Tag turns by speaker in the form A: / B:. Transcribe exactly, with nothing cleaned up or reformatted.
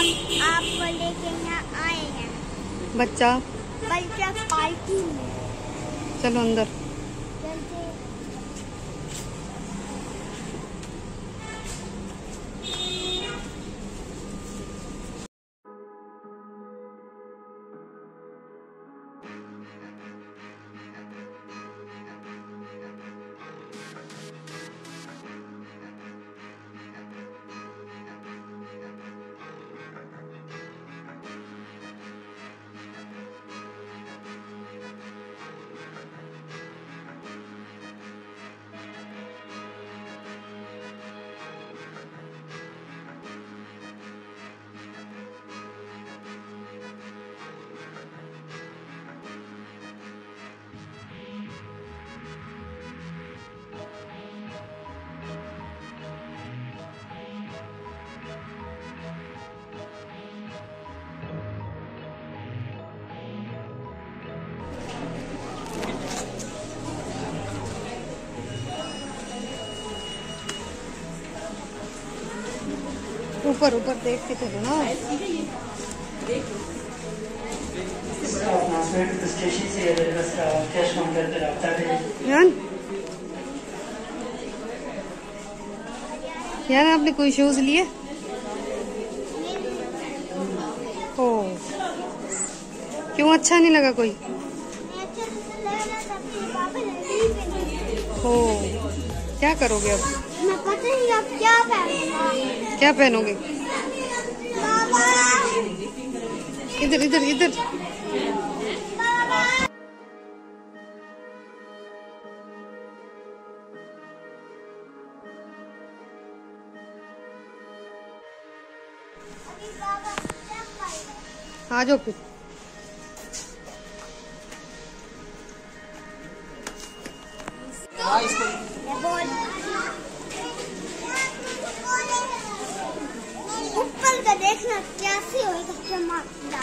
A: हम आपको लेके यहाँ आए हैं।
B: बच्चा
A: बच्चा पार्टी में।
B: चलो अंदर।
A: चलते।
B: ऊपर ऊपर देख के चलो ना। यान यार आपने कोई शूज लिए? ओ क्यों, अच्छा नहीं लगा कोई? ओ क्या करोगे अब?
A: मैं पता नहीं अब क्या पहनूंगा।
B: क्या पहनोगे?
A: बाबा
B: इधर इधर इधर। आ जाओ फिर।
A: ऊपर का देखना कैसी होगी चमकदार।